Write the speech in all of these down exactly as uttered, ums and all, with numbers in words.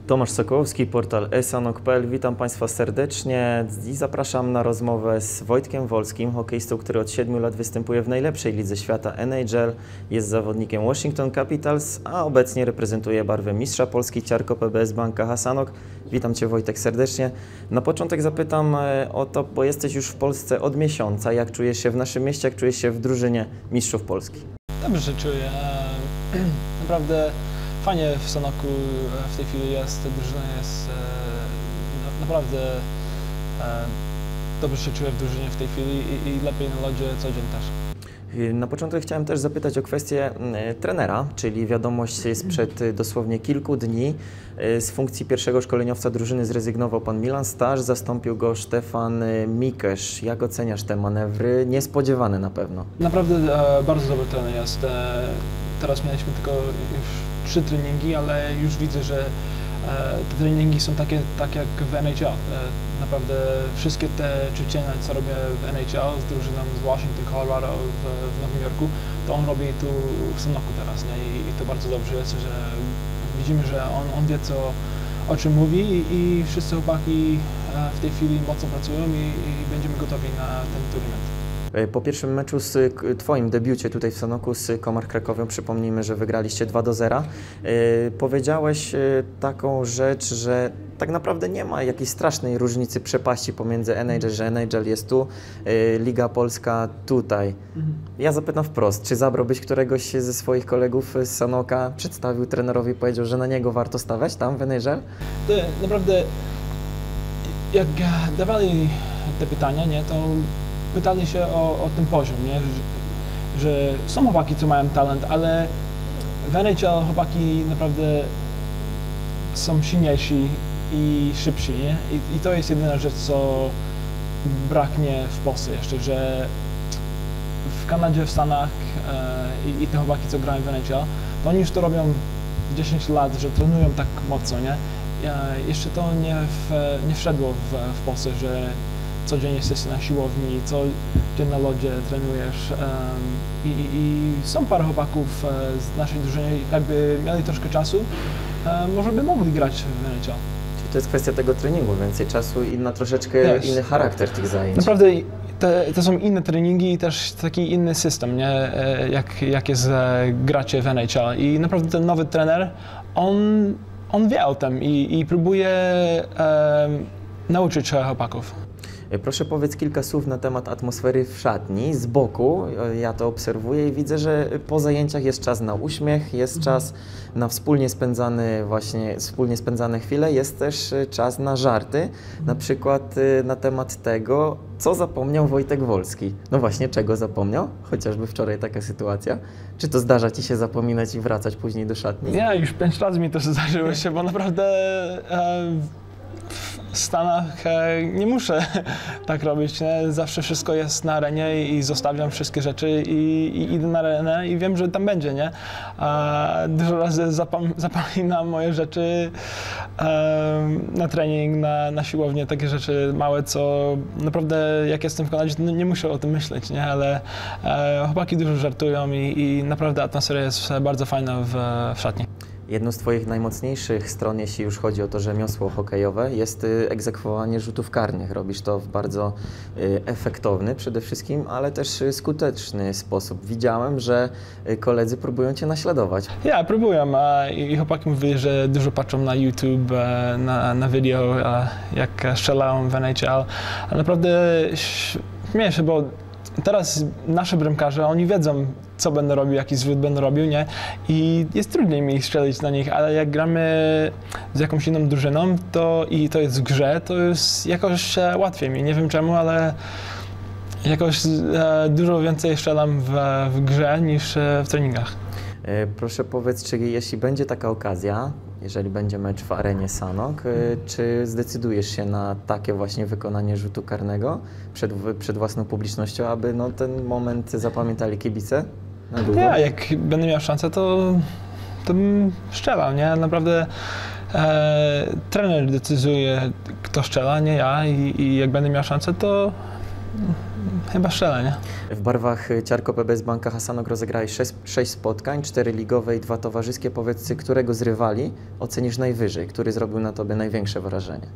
Tomasz Sokołowski, portal e sanok kropka p l. Witam Państwa serdecznie i zapraszam na rozmowę z Wojtkiem Wolskim, hokejistą, który od siedmiu lat występuje w najlepszej lidze świata N H L. Jest zawodnikiem Washington Capitals, a obecnie reprezentuje barwę mistrza Polski Ciarko P B S Bank K H Sanok. Witam Cię, Wojtek, serdecznie. Na początek zapytam o to, bo jesteś już w Polsce od miesiąca. Jak czujesz się w naszym mieście, jak czujesz się w drużynie mistrzów Polski? Dobrze się czuję. Naprawdę fajnie w Sanoku w tej chwili jest, drużyna jest naprawdę dobrze się czuję w drużynie w tej chwili i, i lepiej na lodzie co dzień też. Na początek chciałem też zapytać o kwestię trenera, czyli wiadomość sprzed dosłownie kilku dni. Z funkcji pierwszego szkoleniowca drużyny zrezygnował pan Milan Stasz, zastąpił go Stefan Mikesz. Jak oceniasz te manewry? Niespodziewane na pewno. Naprawdę e, bardzo dobry trener jest. E, teraz mieliśmy tylko już trzy treningi, ale już widzę, że e, te treningi są takie tak jak w N H L. E, naprawdę wszystkie te ćwiczenia, co robię w N H L z drużyną z Washington, Colorado, w, w Nowym Jorku, to on robi tu w Sanoku teraz, nie? I, i to bardzo dobrze jest, że widzimy, że on, on wie, co, o czym mówi i, i wszyscy chłopaki w tej chwili mocno pracują i, i będziemy gotowi na ten turniej. Po pierwszym meczu z Twoim debiucie tutaj w Sanoku z Komar Krakowią, przypomnijmy, że wygraliście dwa do zera. Yy, powiedziałeś yy, taką rzecz, że tak naprawdę nie ma jakiejś strasznej różnicy, przepaści pomiędzy N H L, że N H L jest tu, yy, Liga Polska tutaj. Mhm. Ja zapytam wprost, czy zabrałbyś któregoś ze swoich kolegów z Sanoka, przedstawił trenerowi i powiedział, że na niego warto stawiać tam w N H L? To naprawdę, jak dawali te pytania, nie, to pytali się o, o ten poziom, nie? Że, że są chłopaki, co mają talent, ale w N H L chłopaki naprawdę są silniejsi i szybsi, nie? I, i to jest jedyna rzecz, co braknie w Polsce jeszcze, że w Kanadzie, w Stanach e, i, i te chłopaki, co grają w N H L, to oni już to robią dziesięć lat, że trenują tak mocno, nie? Ja, jeszcze to nie, w, nie wszedło w, w Polsce, że codziennie jesteś na siłowni, co dzień na lodzie trenujesz um, i, i są parę chłopaków z naszej drużyny, jakby mieli troszkę czasu, um, może by mogli grać w N H L. Czyli to jest kwestia tego treningu, więcej czasu i na troszeczkę yes. inny charakter tych zajęć. Naprawdę te, to są inne treningi i też taki inny system, nie? Jak, jak jest gracie w N H L i naprawdę ten nowy trener, on, on wie o tym i, i próbuje um, nauczyć chłopaków. Proszę powiedz kilka słów na temat atmosfery w szatni. Z boku ja to obserwuję i widzę, że po zajęciach jest czas na uśmiech, jest czas na wspólnie spędzane właśnie wspólnie spędzane chwile, jest też czas na żarty, na przykład na temat tego, co zapomniał Wojtek Wolski. No właśnie, czego zapomniał? Chociażby wczoraj taka sytuacja. Czy to zdarza Ci się zapominać i wracać później do szatni? Nie, już pięć lat mi to zdarzyło się, bo naprawdę e, w Stanach e, nie muszę tak robić, nie? Zawsze wszystko jest na arenie i zostawiam wszystkie rzeczy i, i idę na arenę i wiem, że tam będzie, nie? A dużo razy zapam, zapominam moje rzeczy e, na trening, na, na siłownię, takie rzeczy małe, co naprawdę jak jestem w Kanadzie, to nie muszę o tym myśleć, nie? Ale e, chłopaki dużo żartują i, i naprawdę atmosfera jest bardzo fajna w, w szatni. Jedną z Twoich najmocniejszych stron, jeśli już chodzi o to rzemiosło hokejowe, jest egzekwowanie rzutów karnych. Robisz to w bardzo efektowny przede wszystkim, ale też skuteczny sposób. Widziałem, że koledzy próbują Cię naśladować. Ja, próbuję i chłopaki mówili, że dużo patrzą na YouTube, na, na video, jak strzelają w N H L. A naprawdę śmieję się, bo teraz nasze bramkarze, oni wiedzą, co będę robił, jaki zwód będę robił, nie? I jest trudniej mi strzelić na nich, ale jak gramy z jakąś inną drużyną to, i to jest w grze, to jest jakoś łatwiej mi. Nie wiem czemu, ale jakoś e, dużo więcej strzelam w, w grze niż w treningach. Proszę powiedz, czy jeśli będzie taka okazja, jeżeli będzie mecz w arenie Sanok, czy zdecydujesz się na takie właśnie wykonanie rzutu karnego przed, przed własną publicznością, aby no, ten moment zapamiętali kibice na długo? Ja, jak będę miał szansę, to, to bym strzelał, nie? Naprawdę e, trener decyduje, kto strzela, nie ja i, i jak będę miał szansę, to chyba strzelę, nie? W barwach Ciarko P B S Banka Hasanok rozegrałeś sześć, sześć spotkań, cztery ligowe i dwa towarzyskie. Powiedz, którego z rywali ocenisz najwyżej? Który zrobił na tobie największe wrażenie?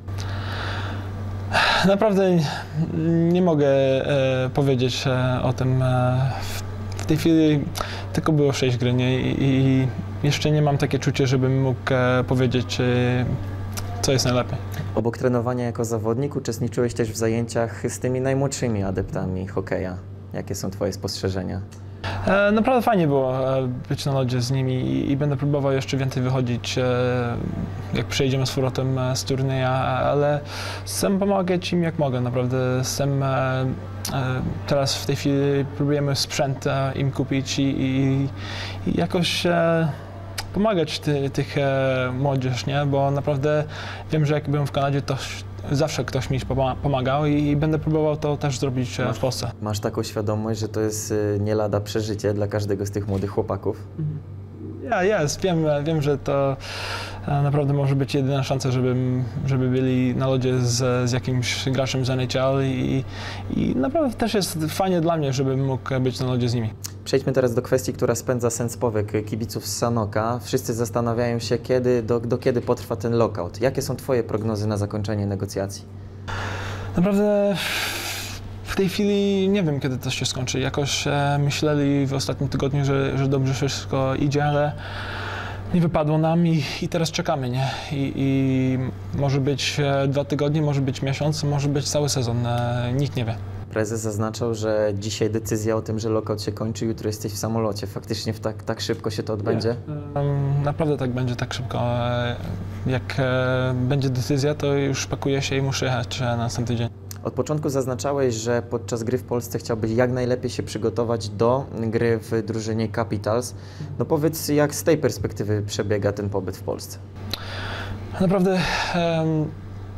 Naprawdę nie mogę e, powiedzieć e, o tym. E, w, w tej chwili tylko było sześć gry, nie? I, i jeszcze nie mam takie czucie, żebym mógł e, powiedzieć, e, co jest najlepiej. Obok trenowania jako zawodnik uczestniczyłeś też w zajęciach z tymi najmłodszymi adeptami hokeja. Jakie są twoje spostrzeżenia? E, naprawdę fajnie było e, być na lodzie z nimi i, i będę próbował jeszcze więcej wychodzić, e, jak przejdziemy z powrotem e, z turnieja, ale chcę pomagać im jak mogę, naprawdę. Chcę, e, e, teraz w tej chwili próbujemy sprzęt e, im kupić i, i, i jakoś e, pomagać ty, tych e, młodzież, nie? Bo naprawdę wiem, że jak byłem w Kanadzie, to zawsze ktoś mi pomagał i, i będę próbował to też zrobić masz, w Polsce. Masz taką świadomość, że to jest nie lada przeżycie dla każdego z tych młodych chłopaków? Ja, jest, wiem, wiem, że to naprawdę może być jedyna szansa, żeby, żeby byli na lodzie z, z jakimś graczem z N H L i, i naprawdę też jest fajnie dla mnie, żebym mógł być na lodzie z nimi. Przejdźmy teraz do kwestii, która spędza sens powiek kibiców z Sanoka. Wszyscy zastanawiają się, kiedy, do, do kiedy potrwa ten lockout. Jakie są twoje prognozy na zakończenie negocjacji? Naprawdę w tej chwili nie wiem, kiedy to się skończy. Jakoś e, myśleli w ostatnim tygodniu, że, że dobrze wszystko idzie, ale nie wypadło nam i, i teraz czekamy, nie? I, i może być e, dwa tygodnie, może być miesiąc, może być cały sezon. E, nikt nie wie. Prezes zaznaczał, że dzisiaj decyzja o tym, że lockout się kończy, jutro jesteś w samolocie. Faktycznie w tak, tak szybko się to odbędzie? Nie. Naprawdę tak będzie, tak szybko. Jak będzie decyzja, to już pakuję się i muszę jechać na następny dzień. Od początku zaznaczałeś, że podczas gry w Polsce chciałbyś jak najlepiej się przygotować do gry w drużynie Capitals. No powiedz, jak z tej perspektywy przebiega ten pobyt w Polsce? Naprawdę um,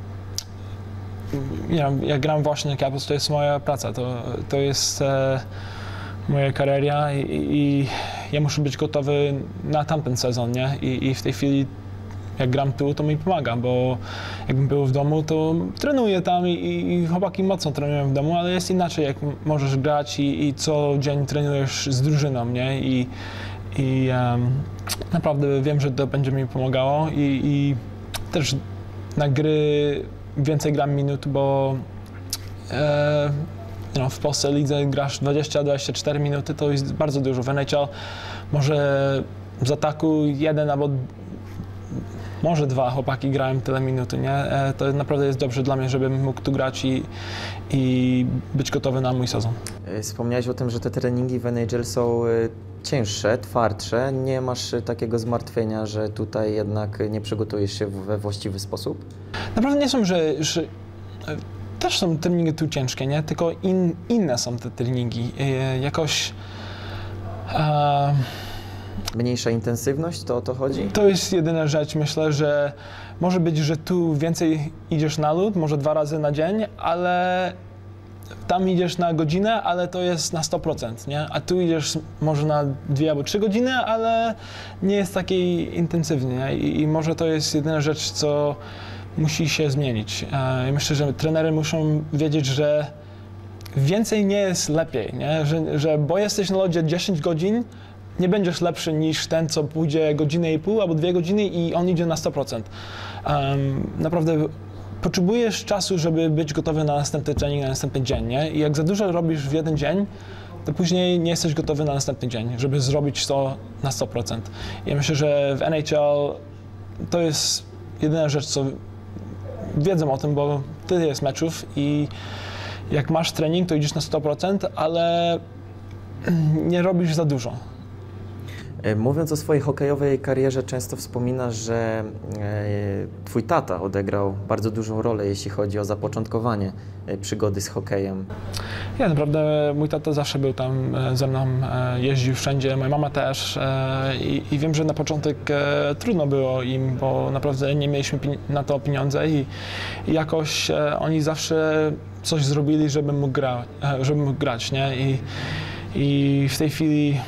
ja, ja gram właśnie na Capitals, to jest moja praca, to, to jest e, moja kariera i, i ja muszę być gotowy na tamten sezon, nie? I, i w tej chwili jak gram tu, to mi pomaga, bo jakbym był w domu, to trenuję tam i, i chłopaki mocno trenują w domu, ale jest inaczej, jak możesz grać i, i co dzień trenujesz z drużyną, nie? I, i um, naprawdę wiem, że to będzie mi pomagało i, i też na gry więcej gram minut, bo e, no, w Polsce lidze grasz dwadzieścia do dwudziestu czterech minuty, to jest bardzo dużo. W N H L może z ataku jeden albo może dwa chłopaki grają tyle minuty, nie? E, to naprawdę jest dobrze dla mnie, żebym mógł tu grać i, i być gotowy na mój sezon. Wspomniałeś o tym, że te treningi w N H L są cięższe, twardsze. Nie masz takiego zmartwienia, że tutaj jednak nie przygotujesz się we właściwy sposób? Naprawdę nie są, że, że też są treningi tu ciężkie, nie? Tylko in, inne są te treningi. E, jakoś e, mniejsza intensywność, to o to chodzi? To jest jedyna rzecz, myślę, że może być, że tu więcej idziesz na lód, może dwa razy na dzień, ale tam idziesz na godzinę, ale to jest na sto procent, nie? A tu idziesz może na dwie albo trzy godziny, ale nie jest takiej intensywnie i, i może to jest jedyna rzecz, co musi się zmienić. Ja myślę, że trenery muszą wiedzieć, że więcej nie jest lepiej, nie? Że, że bo jesteś na lodzie dziesięć godzin, nie będziesz lepszy niż ten, co pójdzie godzinę i pół albo dwie godziny i on idzie na sto procent. Um, naprawdę potrzebujesz czasu, żeby być gotowy na następny trening, na następny dzień, nie? I jak za dużo robisz w jeden dzień, to później nie jesteś gotowy na następny dzień, żeby zrobić to na sto procent. Ja myślę, że w N H L to jest jedyna rzecz, co wiedzą o tym, bo tyle jest meczów i jak masz trening, to idziesz na sto procent, ale nie robisz za dużo. Mówiąc o swojej hokejowej karierze, często wspominasz, że twój tata odegrał bardzo dużą rolę, jeśli chodzi o zapoczątkowanie przygody z hokejem. Ja naprawdę, mój tata zawsze był tam ze mną, jeździł wszędzie, moja mama też i, i wiem, że na początek trudno było im, bo naprawdę nie mieliśmy na to pieniądze i, i jakoś oni zawsze coś zrobili, żebym mógł, gra, żebym mógł grać, nie? I, i w tej chwili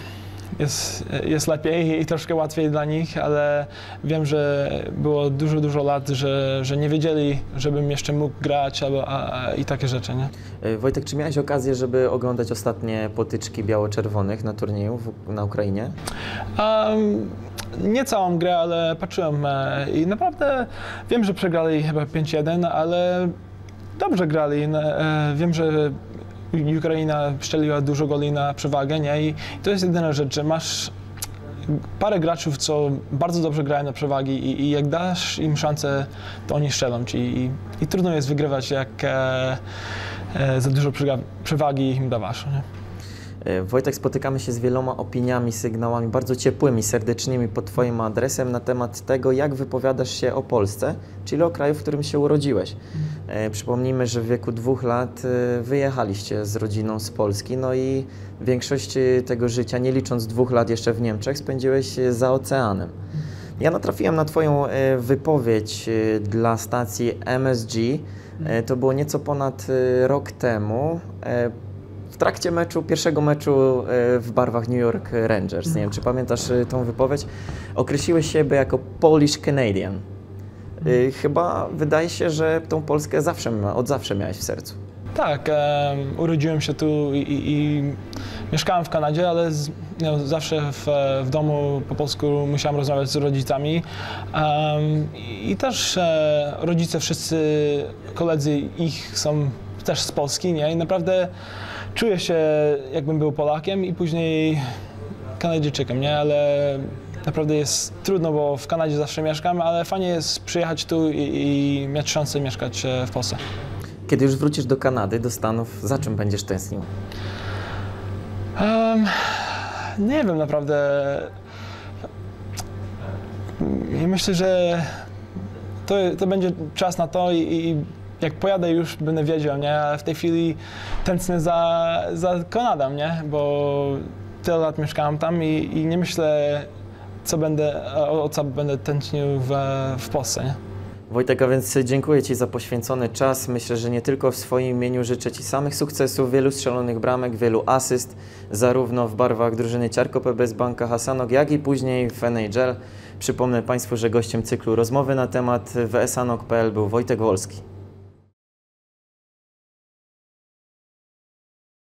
jest, jest lepiej i troszkę łatwiej dla nich, ale wiem, że było dużo, dużo lat, że, że nie wiedzieli, żebym jeszcze mógł grać albo, a, a, i takie rzeczy, nie? Wojtek, czy miałeś okazję, żeby oglądać ostatnie potyczki biało-czerwonych na turnieju w, na Ukrainie? Um, nie całą grę, ale patrzyłem e, i naprawdę wiem, że przegrali chyba pięć jeden, ale dobrze grali. E, wiem, że Ukraina strzeliła dużo goli na przewagę, nie? I to jest jedyna rzecz, że masz parę graczów, co bardzo dobrze grają na przewagi i, i jak dasz im szansę, to oni strzelą ci i, i trudno jest wygrywać, jak e, e, za dużo przewagi im dawasz, nie? Wojtek, spotykamy się z wieloma opiniami, sygnałami bardzo ciepłymi, serdecznymi pod Twoim adresem na temat tego, jak wypowiadasz się o Polsce, czyli o kraju, w którym się urodziłeś. Mm. Przypomnijmy, że w wieku dwóch lat wyjechaliście z rodziną z Polski, no i większość tego życia, nie licząc dwóch lat jeszcze w Niemczech, spędziłeś za oceanem. Ja natrafiłem na Twoją wypowiedź dla stacji M S G, to było nieco ponad rok temu. W trakcie meczu, pierwszego meczu w barwach New York Rangers, nie wiem, czy pamiętasz tą wypowiedź, określiłeś siebie jako Polish Canadian. Chyba wydaje się, że tą Polskę zawsze, od zawsze miałeś w sercu. Tak, um, urodziłem się tu i, i, i mieszkałem w Kanadzie, ale z, no, zawsze w, w domu po polsku musiałem rozmawiać z rodzicami. Um, I też e, rodzice, wszyscy koledzy ich są też z Polski, nie? I naprawdę czuję się, jakbym był Polakiem i później Kanadyjczykiem, nie? Ale naprawdę jest trudno, bo w Kanadzie zawsze mieszkam, ale fajnie jest przyjechać tu i, i mieć szansę mieszkać w Polsce. Kiedy już wrócisz do Kanady, do Stanów, za czym będziesz tęsknił? Um, nie wiem naprawdę. Ja myślę, że to, to będzie czas na to i, i jak pojadę już będę wiedział, nie? Ale w tej chwili tęsknię za, za Kanadą, nie? Bo tyle lat mieszkałem tam i, i nie myślę, co będę, o, o co będę tęsknił w, w Polsce, nie? Wojtek, a więc dziękuję Ci za poświęcony czas. Myślę, że nie tylko w swoim imieniu życzę Ci samych sukcesów, wielu strzelonych bramek, wielu asyst, zarówno w barwach drużyny Ciarko P B S Banka Hasanok, jak i później w N H L. Przypomnę Państwu, że gościem cyklu rozmowy na temat w esanok kropka p l był Wojtek Wolski.